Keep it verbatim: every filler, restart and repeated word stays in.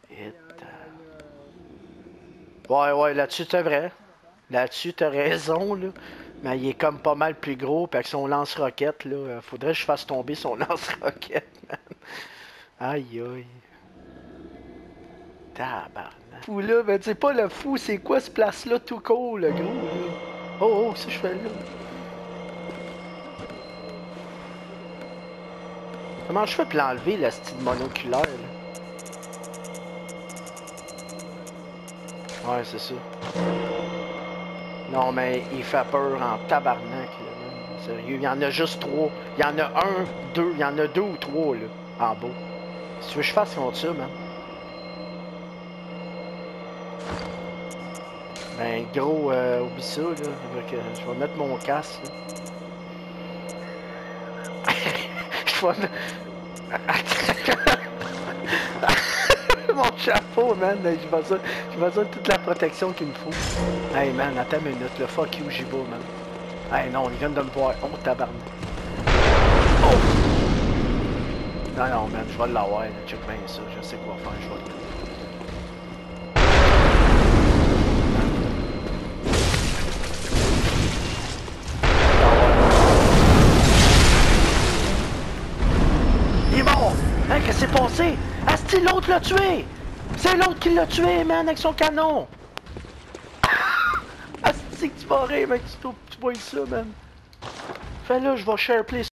Et, euh... Ouais, ouais, là-dessus, c'est vrai. Là-dessus, t'as raison, là. Mais il est comme pas mal plus gros, pis avec son lance-roquette, là, faudrait que je fasse tomber son lance-roquette, man. Aïe, aïe. Tabarnak. Fou, là, ben, tu sais pas le fou, c'est quoi ce place-là tout court, le gros, là? Oh, oh, ça, je fais là. Comment je fais pour l'enlever, la style monoculaire, là? Ouais, c'est ça. Non, mais il fait peur en tabarnak, là, man. Sérieux, il y en a juste trois. Il y en a un, deux, il y en a deux ou trois, là, en bas. Si tu veux que je fasse contre ça, man. Ben, gros, euh, oublie ça, là. Fait que je vais mettre mon casque, là. Je vais mettre... Mon chapeau, man, j'ai besoin, j'ai besoin de toute la protection qu'il me faut. Hey, man, attends une minute, le fuck you, j'y vais, man. Hey, non, ils viennent de me voir. Oh, tabarnak. Oh! Non, non, man, je vais l'avoir, là. Check bien ça, je sais quoi faire, je vais le... Il est mort! Hein, qu'est-ce qui s'est passé? Asti, l'autre l'a tué! C'est l'autre qui l'a tué, man, avec son canon! Asti, que tu vas rire, mec, tu, tu vois ça, man. Fais là, je vais share play